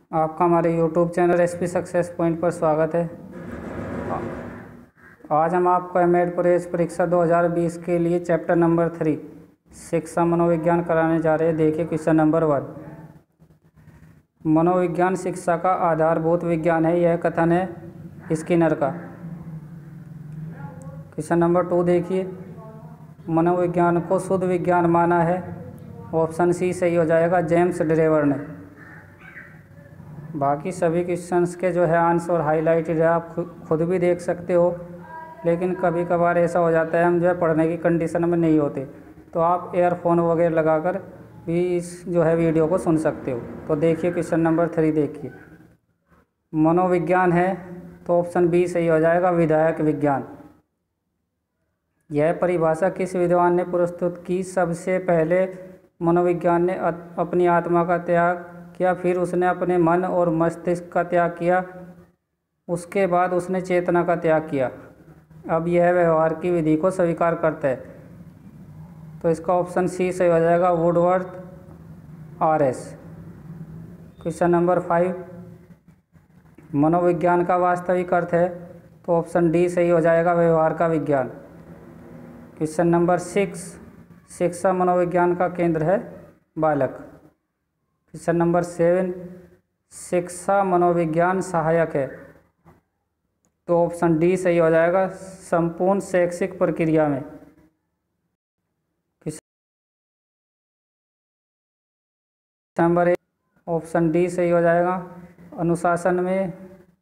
आपका हमारे YouTube channel SP success point पर स्वागत है। आज हम आपको एमएड प्रवेश परीक्षा 2020 के लिए चैप्टर नंबर 3 शिक्षा मनोविज्ञान कराने जा रहे हैं। देखिए क्वेश्चन नंबर 1। मनोविज्ञान शिक्षा का आधारभूत विज्ञान है, यह कथन है स्किनर का। क्वेश्चन नंबर 2 देखिए, मनोविज्ञान को शुद्ध विज्ञान माना है। ऑप्शन सी सही हो जाएगा, जेम्स ड्रेवर ने। बाकी सभी क्वेश्चंस के जो है आंसर हाईलाइटेड है, आप खुद भी देख सकते हो, लेकिन कभी कभार ऐसा हो जाता है हम जो है पढ़ने की कंडीशन में नहीं होते, तो आप एयरफोन वगैरह लगाकर भी इस जो है वीडियो को सुन सकते हो। तो देखिए क्वेश्चन नंबर 3 देखिए, मनोविज्ञान है तो ऑप्शन बी सही हो जाएगा, विधायक विज्ञान। यह परिभाषा किस विद्वान ने प्रस्तुत की? सबसे पहले मनोविज्ञान ने अपनी आत्मा का त्याग किया, फिर उसने अपने मन और मस्तिष्क का त्याग किया, उसके बाद उसने चेतना का त्याग किया। अब यह व्यवहार की विधि को स्वीकार करता है, तो इसका ऑप्शन सी सही हो जाएगा, वुडवर्थ आरएस। क्वेश्चन नंबर 5, मनोविज्ञान का वास्तविक अर्थ है, तो ऑप्शन डी सही हो जाएगा, व्यवहार का विज्ञान। क्वेश्चन नंबर 6, शिक्षा मनोविज्ञान का केंद्र है बालक। क्वेश्चन नंबर 7, शिक्षा मनोविज्ञान सहायक है, तो ऑप्शन डी सही हो जाएगा, संपूर्ण शैक्षिक प्रक्रिया में। क्वेश्चन नंबर 8, ऑप्शन डी सही हो जाएगा, अनुशासन में,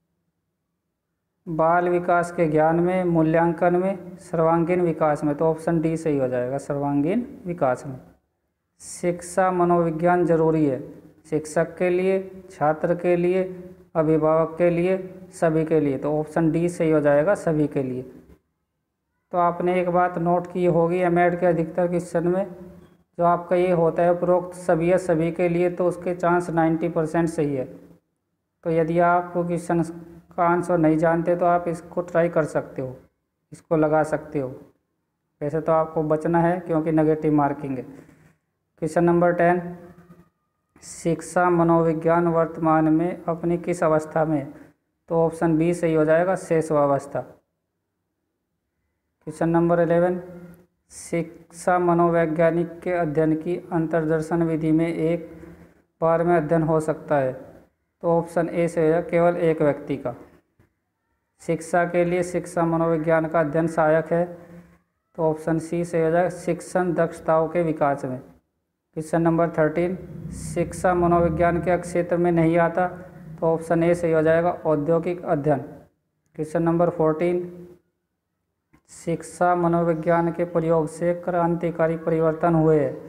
बाल विकास के ज्ञान में, मूल्यांकन में, सर्वांगीण विकास में। तो ऑप्शन डी सही हो जाएगा, सर्वांगीण विकास में। शिक्षा मनोविज्ञान जरूरी है, शिक्षक के लिए, छात्र के लिए, अभिभावक के लिए, सभी के लिए। तो ऑप्शन डी सही हो जाएगा, सभी के लिए। तो आपने एक बात नोट की होगी, एमएड के अधिकतर क्वेश्चन में जो आपका ये होता है उपरोक्त सभी है सभी के लिए, तो उसके चांस 90% सही है। तो यदि आप क्वेश्चन का आंसर नहीं जानते तो आप इसको ट्राई कर सकते हो, इसको लगा सकते हो। वैसे तो आपको बचना है क्योंकि नेगेटिव मार्किंग है। क्वेश्चन नंबर 10, शिक्षा मनोविज्ञान वर्तमान में अपनी किस अवस्था में? तो ऑप्शन बी सही हो जाएगा, शेषवावस्था। क्वेश्चन नंबर 11, शिक्षा मनोवैज्ञानिक के अध्ययन की अंतर्दर्शन विधि में एक बार में अध्ययन हो सकता है, तो ऑप्शन ए से हो जाएगा, केवल एक व्यक्ति का। शिक्षा के लिए शिक्षा मनोविज्ञान का अध्ययन सहायक है, तो ऑप्शन सी से हो जाएगा, शिक्षण दक्षताओं के विकास में। क्वेश्चन नंबर 13, शिक्षा मनोविज्ञान के क्षेत्र में नहीं आता, तो ऑप्शन ए सही हो जाएगा, औद्योगिक अध्ययन। क्वेश्चन नंबर 14, शिक्षा मनोविज्ञान के प्रयोग से क्रांतिकारी परिवर्तन हुए हैं,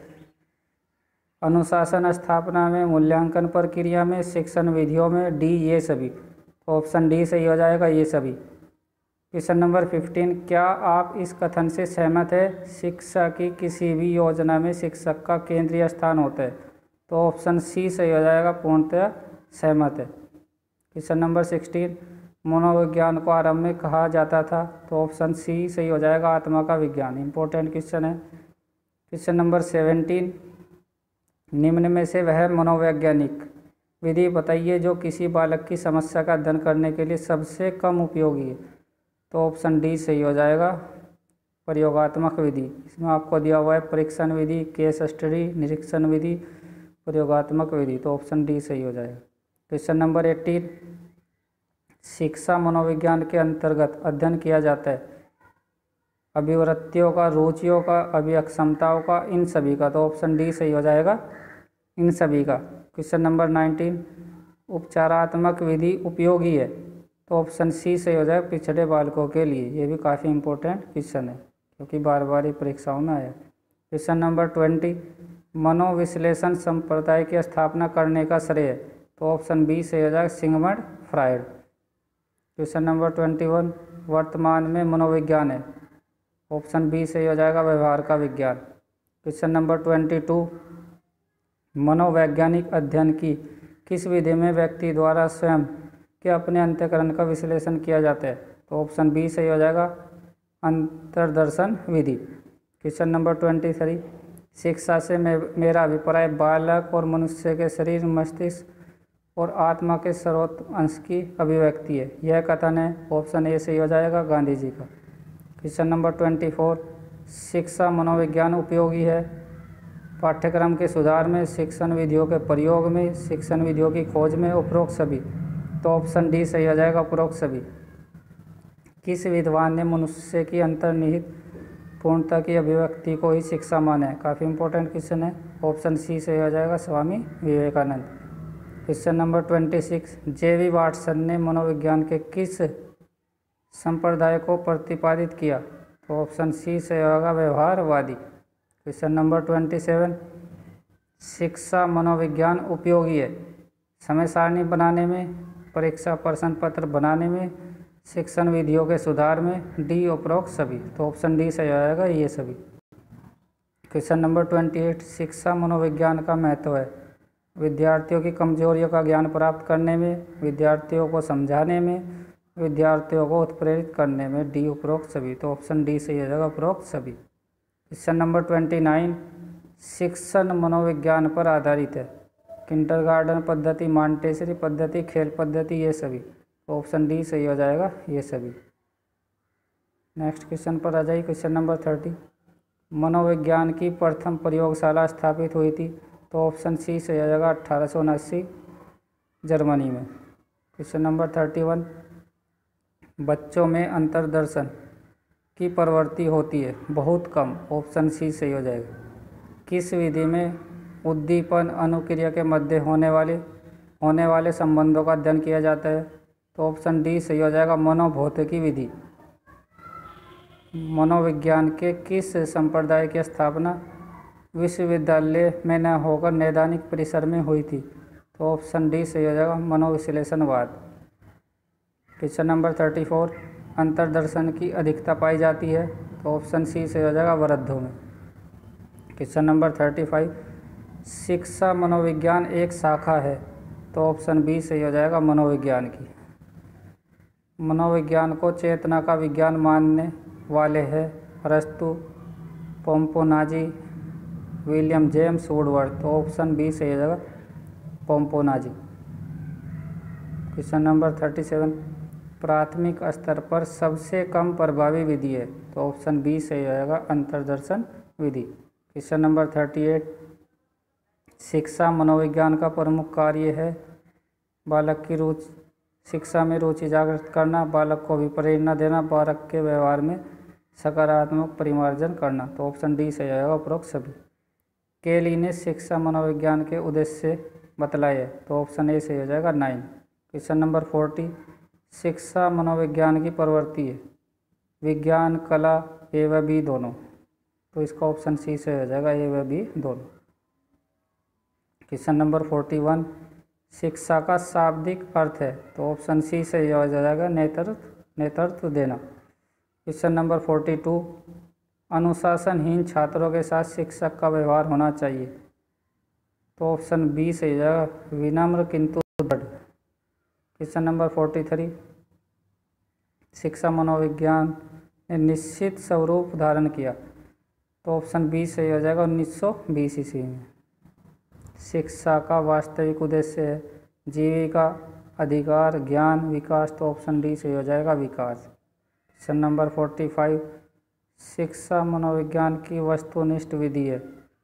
अनुशासन स्थापना में, मूल्यांकन प्रक्रिया में, शिक्षण विधियों में, डी ये सभी। तो ऑप्शन डी सही हो जाएगा, ये सभी। क्वेश्चन नंबर 15, क्या आप इस कथन से सहमत है, शिक्षा की किसी भी योजना में शिक्षक का केंद्रीय स्थान होता है? तो ऑप्शन सी सही हो जाएगा, पूर्णतः सहमत है। क्वेश्चन नंबर 16, मनोविज्ञान को आरंभ में कहा जाता था, तो ऑप्शन सी सही हो जाएगा, आत्मा का विज्ञान। इंपॉर्टेंट क्वेश्चन है। क्वेश्चन नंबर 17, निम्न में से वह मनोवैज्ञानिक विधि बताइए जो किसी बालक की समस्या का अध्ययन करने के लिए सबसे कम उपयोगी है? तो ऑप्शन डी सही हो जाएगा, प्रयोगात्मक विधि। इसमें आपको दिया हुआ है परीक्षण विधि, केस स्टडी, निरीक्षण विधि, प्रयोगात्मक विधि। तो ऑप्शन डी सही हो जाएगा। क्वेश्चन नंबर 18, शिक्षा मनोविज्ञान के अंतर्गत अध्ययन किया जाता है अभिवृत्तियों का, रुचियों का, अभिक्षमताओं का, इन सभी का। तो ऑप्शन डी सही हो जाएगा, इन सभी का। क्वेश्चन नंबर 19, उपचारात्मक विधि उपयोगी है, तो ऑप्शन सी सही हो जाएगा, पिछड़े बालकों के लिए। ये भी काफ़ी इंपॉर्टेंट क्वेश्चन है क्योंकि बार बार ये परीक्षाओं में आया। क्वेश्चन नंबर 20, मनोविश्लेषण संप्रदाय की स्थापना करने का श्रेय? तो ऑप्शन बी सही हो जाएगा, सिगमंड फ्रायड। क्वेश्चन नंबर 21, वर्तमान में मनोविज्ञान है, ऑप्शन बी सही हो जाएगा, व्यवहार का विज्ञान। क्वेश्चन नंबर 22, मनोवैज्ञानिक अध्ययन की किस विधि में व्यक्ति द्वारा स्वयं के अपने अंतःकरण का विश्लेषण किया जाता है? तो ऑप्शन बी सही हो जाएगा, अंतर्दर्शन विधि। क्वेश्चन नंबर 23, शिक्षा से मेरा अभिप्राय बालक और मनुष्य के शरीर, मस्तिष्क और आत्मा के सर्वोत्तम अंश की अभिव्यक्ति है। यह कथन है ऑप्शन ए सही हो जाएगा गांधी जी का। क्वेश्चन नंबर 24, शिक्षा मनोविज्ञान उपयोगी है। पाठ्यक्रम के सुधार में, शिक्षण विधियों के प्रयोग में, शिक्षण विधियों की खोज में, उपरोक्त सभी। तो ऑप्शन डी सही हो जाएगा, उपरोक्त सभी। किस विद्वान ने मनुष्य की अंतर्निहित पूर्णता की अभिव्यक्ति को ही शिक्षा माना है? काफ़ी इंपॉर्टेंट क्वेश्चन है। ऑप्शन सी सही हो जाएगा, Swami Vivekananda. Question number 26, J B. Watson ने मनोविज्ञान के किस संप्रदाय को प्रतिपादित किया? तो ऑप्शन सी सही होगा, व्यवहारवादी। क्वेश्चन नंबर 27, शिक्षा मनोविज्ञान उपयोगी है। समय सारणी बनाने में, परीक्षा प्रश्न पत्र बनाने में, शिक्षण विधियों के सुधार में, डी उपरोक्त सभी। तो ऑप्शन डी सही आएगा, ये सभी। क्वेश्चन नंबर 28, शिक्षा मनोविज्ञान का महत्व है। विद्यार्थियों की कमजोरियों का ज्ञान प्राप्त करने में, विद्यार्थियों को समझाने में, विद्यार्थियों को उत्प्रेरित करने में, डी उपरोक्त सभी। तो ऑप्शन डी सही हो जाएगा, उपरोक्त सभी। क्वेश्चन नंबर 29, शिक्षण मनोविज्ञान पर आधारित है। किंडरगार्टन पद्धति, मॉन्टेसरी पद्धति, खेल पद्धति, ये सभी। तो ऑप्शन डी सही हो जाएगा, ये सभी। नेक्स्ट क्वेश्चन पर आ जाइए। क्वेश्चन नंबर 30, मनोविज्ञान की प्रथम प्रयोगशाला स्थापित हुई थी। तो ऑप्शन सी सही हो जाएगा, 1879 जर्मनी में। क्वेश्चन नंबर 31, बच्चों में अंतर्दर्शन की प्रवृत्ति होती है बहुत कम। ऑप्शन सी सही हो जाएगा। किस विधि में उद्दीपन अनुक्रिया के मध्य होने वाले संबंधों का अध्ययन किया जाता है? तो ऑप्शन डी सही हो जाएगा, मनोभौतिकी विधि। मनोविज्ञान के किस संप्रदाय की स्थापना विश्वविद्यालय में न होकर नैदानिक परिसर में हुई थी? तो ऑप्शन डी सही हो जाएगा, मनोविश्लेषणवाद। क्वेश्चन नंबर 34, अंतर्दर्शन की अधिकता पाई जाती है। तो ऑप्शन सी सही हो जाएगा, वृद्धों में। क्वेश्चन नंबर 35, शिक्षा मनोविज्ञान एक शाखा है। तो ऑप्शन बी सही हो जाएगा, मनोविज्ञान की। मनोविज्ञान को चेतना का विज्ञान मानने वाले हैं अरस्तु, पोम्पोनाजी, विलियम जेम्स वुडवर्ड। तो ऑप्शन बी सही हो जाएगा, पोम्पोनाजी। क्वेश्चन नंबर 37, प्राथमिक स्तर पर सबसे कम प्रभावी विधि है। तो ऑप्शन बी सही हो जाएगा, अंतर्दर्शन विधि। क्वेश्चन नंबर 38, शिक्षा मनोविज्ञान का प्रमुख कार्य है बालक की रुचि, शिक्षा में रुचि जागृत करना, बालक को अभिप्रेरणा देना, बालक के व्यवहार में सकारात्मक परिमार्जन करना। तो ऑप्शन डी सही आएगा, उपरोक्त सभी। केली ने शिक्षा मनोविज्ञान के उद्देश्य बतलाए है। तो ऑप्शन ए सही हो जाएगा, 9। क्वेश्चन नंबर 40, शिक्षा मनोविज्ञान की प्रवृत्ति है विज्ञान, कला, ए व बी दोनों। तो इसका ऑप्शन सी से हो जाएगा, ए व बी दोनों। क्वेश्चन नंबर 41, शिक्षा का शाब्दिक अर्थ है। तो ऑप्शन सी से हो जाएगा, नेतृत्व देना। क्वेश्चन नंबर 42, अनुशासनहीन छात्रों के साथ शिक्षक का व्यवहार होना चाहिए। तो ऑप्शन बी से हो जाएगा, विनम्र किंतु दृढ़। क्वेश्चन नंबर 43, शिक्षा मनोविज्ञान ने निश्चित स्वरूप धारण किया। तो ऑप्शन बी सही हो जाएगा, 1920 ईस्वी में। शिक्षा का वास्तविक उद्देश्य है जीविका, अधिकार, ज्ञान, विकास। तो ऑप्शन डी सही हो जाएगा, विकास। क्वेश्चन नंबर 45, शिक्षा मनोविज्ञान की वस्तुनिष्ठ विधि है।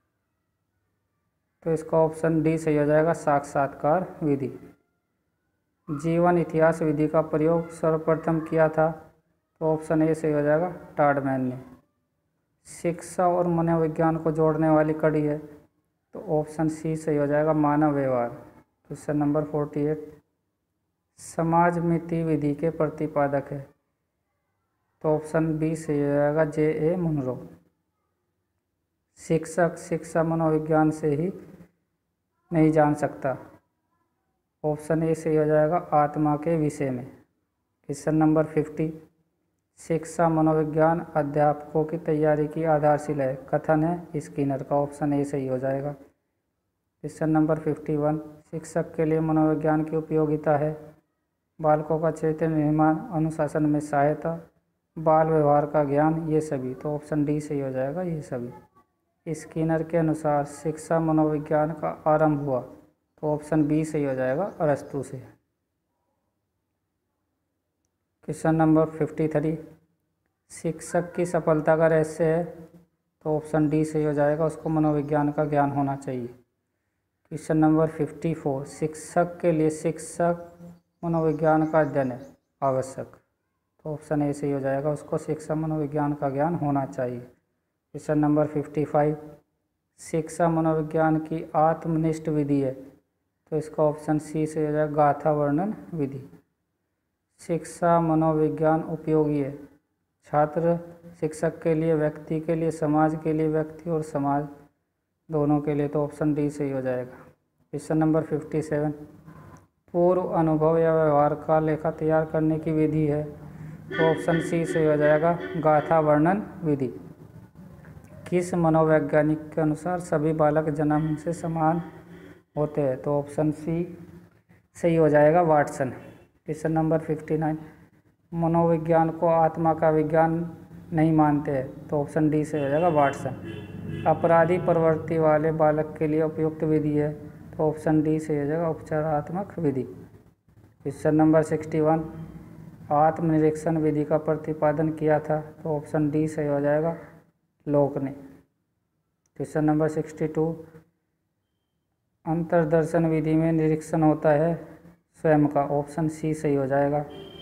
तो इसका ऑप्शन डी सही हो जाएगा, साक्षात्कार विधि। जीवन इतिहास विधि का प्रयोग सर्वप्रथम किया था। तो ऑप्शन ए सही हो जाएगा, टाडमैन ने। शिक्षा और मनोविज्ञान को जोड़ने वाली कड़ी है। तो ऑप्शन सी सही हो जाएगा, मानव व्यवहार। क्वेश्चन नंबर 48, समाज मिति विधि के प्रतिपादक है। तो ऑप्शन बी सही हो जाएगा, जे ए मुनरो। शिक्षक शिक्षा मनोविज्ञान से ही नहीं जान सकता। ऑप्शन ए सही हो जाएगा, आत्मा के विषय में। क्वेश्चन नंबर 50, शिक्षा मनोविज्ञान अध्यापकों की तैयारी की आधारशिला है। कथन है स्किनर का। ऑप्शन ए सही हो जाएगा। क्वेश्चन नंबर 51, शिक्षक के लिए मनोविज्ञान की उपयोगिता है बालकों का चरित्र निर्माण, अनुशासन में सहायता, बाल व्यवहार का ज्ञान, ये सभी। तो ऑप्शन डी सही हो जाएगा, ये सभी। स्किनर के अनुसार शिक्षा मनोविज्ञान का आरंभ हुआ। तो तो ऑप्शन बी सही हो जाएगा, अरस्तु से। क्वेश्चन नंबर 53, शिक्षक की सफलता का रहस्य है, तो ऑप्शन डी सही हो जाएगा, उसको मनोविज्ञान का ज्ञान होना चाहिए। क्वेश्चन नंबर 54, शिक्षक के लिए शिक्षक मनोविज्ञान का अध्ययन है आवश्यक, तो ऑप्शन ए सही हो जाएगा, उसको शिक्षा मनोविज्ञान का ज्ञान होना चाहिए। क्वेश्चन नंबर 55, शिक्षा मनोविज्ञान की आत्मनिष्ठ विधि है, तो इसका ऑप्शन सी से हो जाएगा, गाथा वर्णन विधि। शिक्षा मनोविज्ञान उपयोगी है, छात्र शिक्षक के लिए, व्यक्ति के लिए, समाज के लिए, व्यक्ति और समाज दोनों के लिए, तो ऑप्शन डी सही हो जाएगा। क्वेश्चन नंबर 57, पूर्व अनुभव या व्यवहार का लेखा तैयार करने की विधि है, तो ऑप्शन सी सही हो जाएगा, गाथा वर्णन विधि। किस मनोवैज्ञानिक के अनुसार सभी बालक जन्म से समान होते हैं, तो ऑप्शन सी सही हो जाएगा, वाटसन। क्वेश्चन नंबर 59, मनोविज्ञान को आत्मा का विज्ञान नहीं मानते हैं, तो ऑप्शन डी से हो जाएगा, वाटसन। अपराधी प्रवृत्ति वाले बालक के लिए उपयुक्त विधि है, तो ऑप्शन डी से हो जाएगा, उपचारात्मक विधि। क्वेश्चन नंबर 61, आत्मनिरीक्षण विधि का प्रतिपादन किया था, तो ऑप्शन डी सही हो जाएगा, लोक ने। क्वेश्चन नंबर 62, अंतर्दर्शन विधि में निरीक्षण होता है स्वयं का, ऑप्शन सी सही हो जाएगा।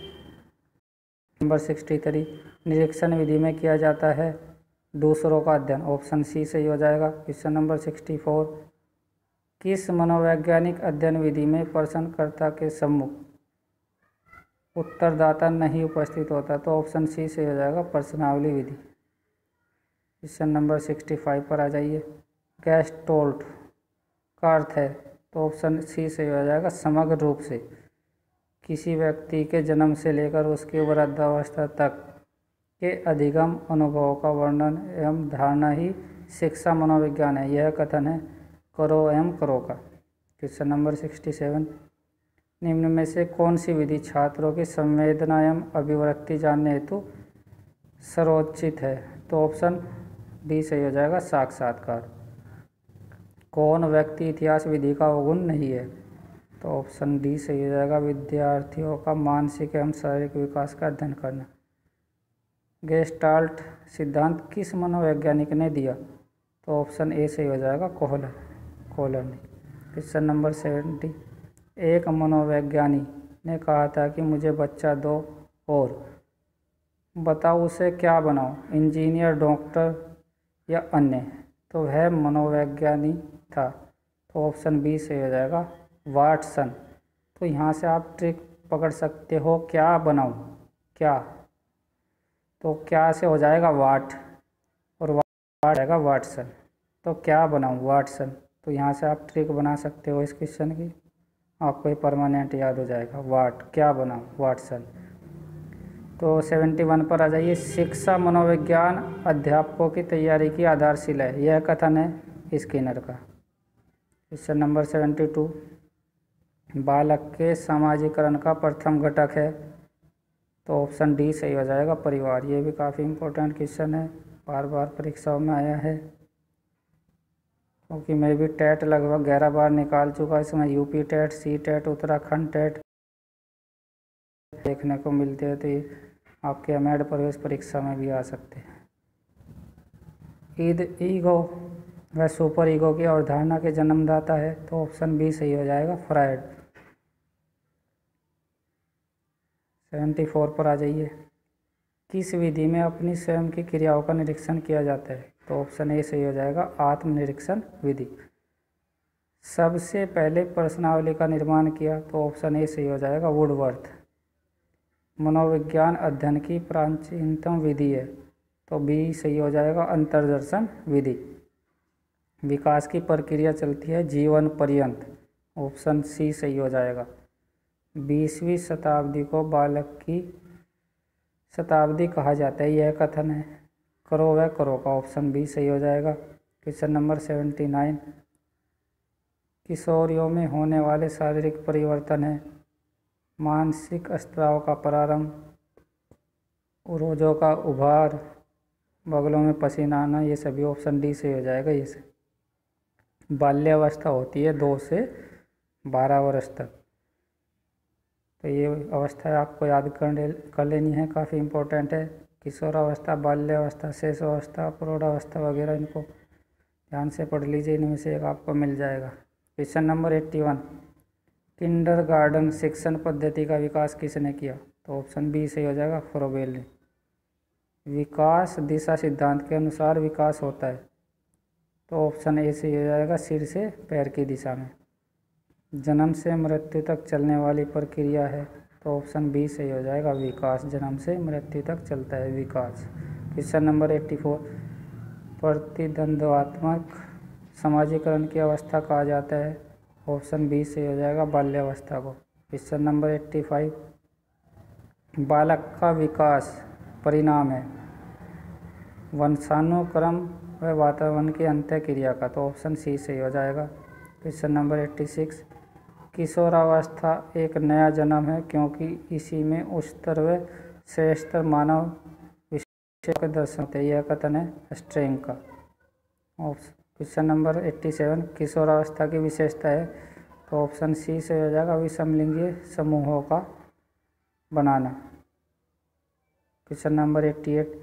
नंबर 63, निरीक्षण विधि में किया जाता है दूसरों का अध्ययन, ऑप्शन सी सही हो जाएगा। क्वेश्चन नंबर 64, किस मनोवैज्ञानिक अध्ययन विधि में प्रश्नकर्ता के सम्मुख उत्तरदाता नहीं उपस्थित होता, तो ऑप्शन सी से हो जाएगा, प्रश्नावली विधि। क्वेश्चन नंबर 65 पर आ जाइए, गेस्टोल्ट का अर्थ है, तो ऑप्शन सी से हो जाएगा, समग्र रूप से किसी व्यक्ति के जन्म से लेकर उसकी वृद्धावस्था तक के अधिगम अनुभवों का वर्णन एवं धारणा ही शिक्षा मनोविज्ञान है, यह कथन है करो एवं करो का। क्वेश्चन नंबर 67, निम्न में से कौन सी विधि छात्रों की संवेदना एवं अभिव्यक्ति जानने हेतु सर्वोचित है, तो ऑप्शन डी सही हो जाएगा, साक्षात्कार। कौन व्यक्ति इतिहास विधि का अवगुण नहीं है, तो ऑप्शन डी सही हो जाएगा, विद्यार्थियों का मानसिक एवं शारीरिक विकास का अध्ययन करना। गेस्टाल्ट सिद्धांत किस मनोवैज्ञानिक ने दिया, तो ऑप्शन ए सही हो जाएगा, कोहलर ने। क्वेश्चन नंबर 70, एक मनोवैज्ञानिक ने कहा था कि मुझे बच्चा दो और बताओ उसे क्या बनाओ, इंजीनियर, डॉक्टर या अन्य, तो वह मनोवैज्ञानिक था, तो ऑप्शन बी से हो जाएगा, वाटसन। तो यहाँ से आप ट्रिक पकड़ सकते हो, क्या बनाऊँ, क्या, तो क्या से हो जाएगा वाट, और वाट आएगा वाटसन, तो क्या बनाऊँ, वाटसन। तो यहाँ से आप ट्रिक बना सकते हो इस क्वेश्चन की, आपको ये परमानेंट याद हो जाएगा, वाट, क्या बनाऊँ, वाटसन। तो 71 पर आ जाइए, शिक्षा मनोविज्ञान अध्यापकों की तैयारी की आधारशिला है, यह कथन है स्किनर का। क्वेश्चन नंबर 72, बालक के सामाजिकरण का प्रथम घटक है, तो ऑप्शन डी सही हो जाएगा, परिवार। ये भी काफ़ी इम्पोर्टेंट क्वेश्चन है, बार बार परीक्षाओं में आया है, क्योंकि मैं भी टेट लगभग 11 बार निकाल चुका, इसमें UP TET, C TET, Uttarakhand TET देखने को मिलते हैं, तो ये आपके एमएड प्रवेश परीक्षा में भी आ सकते हैं। ईगो वह सुपर ईगो की अवधारणा के जन्मदाता है, तो ऑप्शन बी सही हो जाएगा, फ्रायड। 74 पर आ जाइए, किस विधि में अपनी स्वयं की क्रियाओं का निरीक्षण किया जाता है, तो ऑप्शन ए सही हो जाएगा, आत्मनिरीक्षण विधि। सबसे पहले प्रश्नावली का निर्माण किया, तो ऑप्शन ए सही हो जाएगा, वुडवर्थ। मनोविज्ञान अध्ययन की प्राचीनतम विधि है, तो बी सही हो जाएगा, अंतर्दर्शन विधि। विकास की प्रक्रिया चलती है जीवन पर्यंत, ऑप्शन सी सही हो जाएगा। 20वीं शताब्दी को बालक की शताब्दी कहा जाता है, यह कथन है करो वह करो का, ऑप्शन बी सही हो जाएगा। क्वेश्चन नंबर 79, किशोरियों में होने वाले शारीरिक परिवर्तन है मानसिक स्त्राव का प्रारंभ, उरोजों का उभार, बगलों में पसीना आना, ये सभी ऑप्शन डी से हो जाएगा। ये से बाल्यावस्था होती है 2 से 12 वर्ष तक। तो ये अवस्था आपको याद कर लेनी है, काफ़ी इम्पोर्टेंट है। किशोरावस्था, बाल्यावस्था, शैशवावस्था, प्रौढ़ावस्था वगैरह इनको ध्यान से पढ़ लीजिए, इनमें से एक आपको मिल जाएगा। क्वेश्चन नंबर 81, किंडरगार्टन शिक्षण पद्धति का विकास किसने किया? तो ऑप्शन बी सही हो जाएगा, फ्रोबेल ने। विकास दिशा सिद्धांत के अनुसार विकास होता है, तो ऑप्शन ए सही हो जाएगा, सिर से पैर की दिशा में। जन्म से मृत्यु तक चलने वाली प्रक्रिया है, तो ऑप्शन बी सही हो जाएगा, विकास। जन्म से मृत्यु तक चलता है विकास। क्वेश्चन नंबर 84, प्रतिद्वंद्वात्मक समाजीकरण की अवस्था कहा जाता है, ऑप्शन बी सही हो जाएगा, बाल्यावस्था को। क्वेश्चन नंबर 85, बालक का विकास परिणाम है वंशानुक्रम व वातावरण की अंतःक्रिया का, तो ऑप्शन सी सही हो जाएगा। क्वेश्चन नंबर 86, किशोरावस्था एक नया जन्म है क्योंकि इसी में उच्चतर व श्रेष्ठतर मानव विषय के दर्शन होते हैं, यह कथन है स्ट्रेंग का। क्वेश्चन नंबर 87, किशोरावस्था की विशेषता है, तो ऑप्शन सी से हो जाएगा, विषमलिंगी समूहों का बनाना। क्वेश्चन नंबर 88,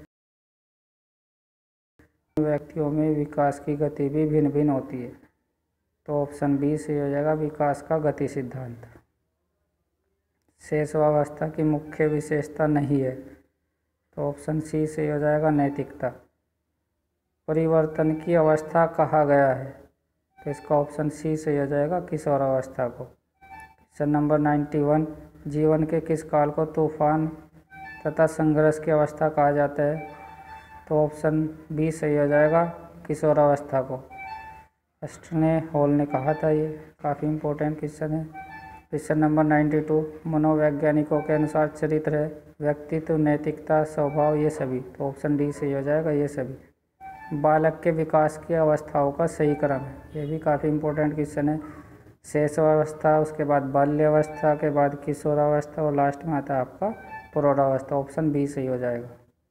व्यक्तियों में विकास की गति भी भिन्न भिन्न होती है, तो ऑप्शन बी से हो जाएगा, विकास का गति सिद्धांत। शैशवावस्था की मुख्य विशेषता नहीं है, तो ऑप्शन सी से हो जाएगा, नैतिकता। परिवर्तन की अवस्था कहा गया है, तो इसका ऑप्शन सी से हो जाएगा, किशोरावस्था को। क्वेश्चन नंबर 91, जीवन के किस काल को तूफान तथा संघर्ष की अवस्था कहा जाता है, तो ऑप्शन बी सही हो जाएगा, किशोरावस्था को। अस्टने हॉल ने कहा था, ये काफ़ी इम्पोर्टेंट क्वेश्चन है। क्वेश्चन नंबर 92, मनोवैज्ञानिकों के अनुसार चरित्र है व्यक्तित्व, नैतिकता, स्वभाव, ये सभी, तो ऑप्शन डी सही हो जाएगा, ये सभी। बालक के विकास की अवस्थाओं का सही क्रम है, ये भी काफ़ी इम्पोर्टेंट क्वेश्चन है। शैशवावस्था, उसके बाद बाल्यावस्था के बाद किशोरावस्था और लास्ट में आता है आपका प्रौढ़ावस्था, ऑप्शन बी सही हो जाएगा।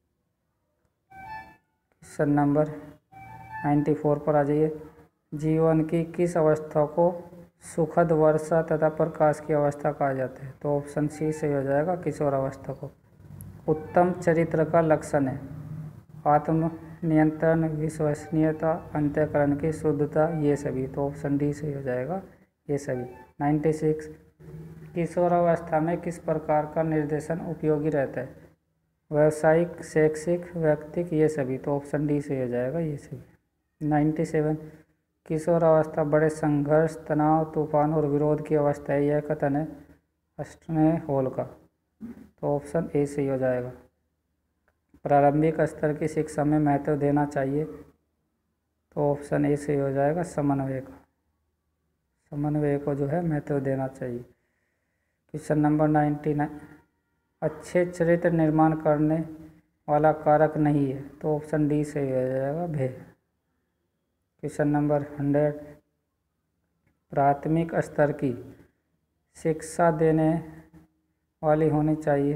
क्वेश्चन नंबर 94 पर आ जाइए, जीवन की किस अवस्था को सुखद वर्षा तथा प्रकाश की अवस्था कहा जाता है, तो ऑप्शन सी सही हो जाएगा, किशोरावस्था को। उत्तम चरित्र का लक्षण है आत्म नियंत्रण, विश्वसनीयता, अंतःकरण की शुद्धता, ये सभी, तो ऑप्शन डी सही हो जाएगा, ये सभी। 96, किशोरावस्था में किस प्रकार का निर्देशन उपयोगी रहता है, व्यावसायिक, शैक्षिक, व्यक्तिक, ये सभी, तो ऑप्शन डी सही हो जाएगा, ये सभी। 97, किशोरावस्था बड़े संघर्ष, तनाव, तूफान और विरोध की अवस्था है, यह कथन है अस्टने हॉल का, तो ऑप्शन ए सही हो जाएगा। प्रारंभिक स्तर की शिक्षा में महत्व देना चाहिए, तो ऑप्शन ए सही हो जाएगा, समन्वय का। समन्वय को जो है महत्व देना चाहिए। क्वेश्चन नंबर 99, अच्छे चरित्र निर्माण करने वाला कारक नहीं है, तो ऑप्शन डी सही हो जाएगा, भय। क्वेश्चन नंबर 100, प्राथमिक स्तर की शिक्षा देने वाली होनी चाहिए,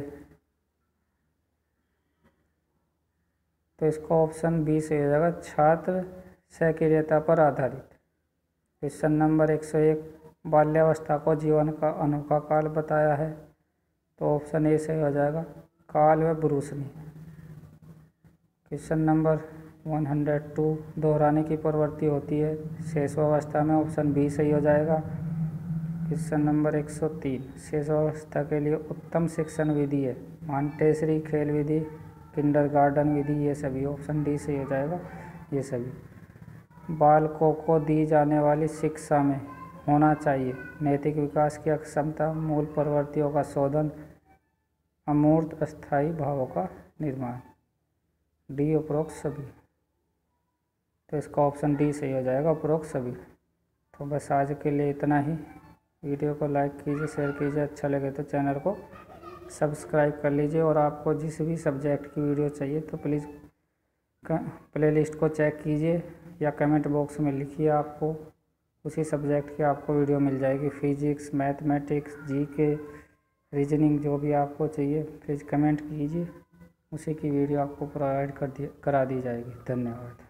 तो इसका ऑप्शन बी से हो जाएगा, छात्र सक्रियता पर आधारित। क्वेश्चन नंबर 101, बाल्यावस्था को जीवन का अनोखा काल बताया है, तो ऑप्शन ए से हो जाएगा, काल व ब्रूसनी। क्वेश्चन नंबर 102, दोहराने की प्रवृत्ति होती है शैशवावस्था में, ऑप्शन बी सही हो जाएगा। क्वेश्चन नंबर 103, शैशवावस्था के लिए उत्तम शिक्षण विधि है मॉन्टेसरी, खेल विधि, किंडरगार्टन विधि, ये सभी, ऑप्शन डी सही हो जाएगा, ये सभी। बालकों को दी जाने वाली शिक्षा में होना चाहिए नैतिक विकास की अक्षमता, मूल प्रवृत्तियों का शोधन, अमूर्त अस्थायी भावों का निर्माण, डी उपरोक्त सभी, तो इसका ऑप्शन डी सही हो जाएगा, उपरोक्त सभी। तो बस आज के लिए इतना ही। वीडियो को लाइक कीजिए, शेयर कीजिए, अच्छा लगे तो चैनल को सब्सक्राइब कर लीजिए। और आपको जिस भी सब्जेक्ट की वीडियो चाहिए तो प्लीज़ प्लेलिस्ट को चेक कीजिए या कमेंट बॉक्स में लिखिए, आपको उसी सब्जेक्ट की आपको वीडियो मिल जाएगी। फिजिक्स, मैथमेटिक्स, जीके, रीजनिंग, जो भी आपको चाहिए प्लीज़ कमेंट कीजिए, उसी की वीडियो आपको प्रोवाइड करा दी जाएगी। धन्यवाद।